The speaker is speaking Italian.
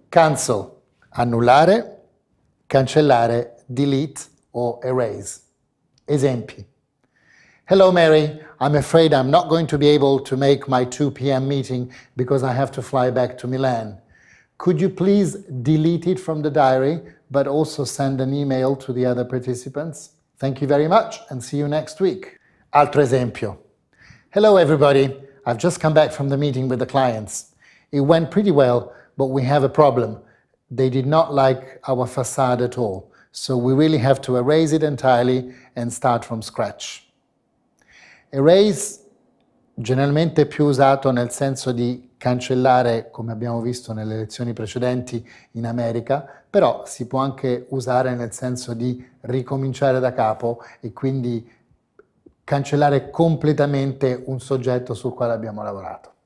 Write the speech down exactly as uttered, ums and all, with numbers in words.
Cancel, annullare, cancellare, delete o erase. Esempi. Hello Mary, I'm afraid I'm not going to be able to make my two p m meeting because I have to fly back to Milan. Could you please delete it from the diary, but also send an email to the other participants? Thank you very much and see you next week. Altro esempio. Hello everybody, I've just come back from the meeting with the clients. It went pretty well, but we have a problem. They did not like our facade at all, so we really have to erase it entirely and start from scratch. Erase generalmente è più usato nel senso di cancellare, come abbiamo visto nelle lezioni precedenti in America, però si può anche usare nel senso di ricominciare da capo e quindi cancellare completamente un soggetto sul quale abbiamo lavorato.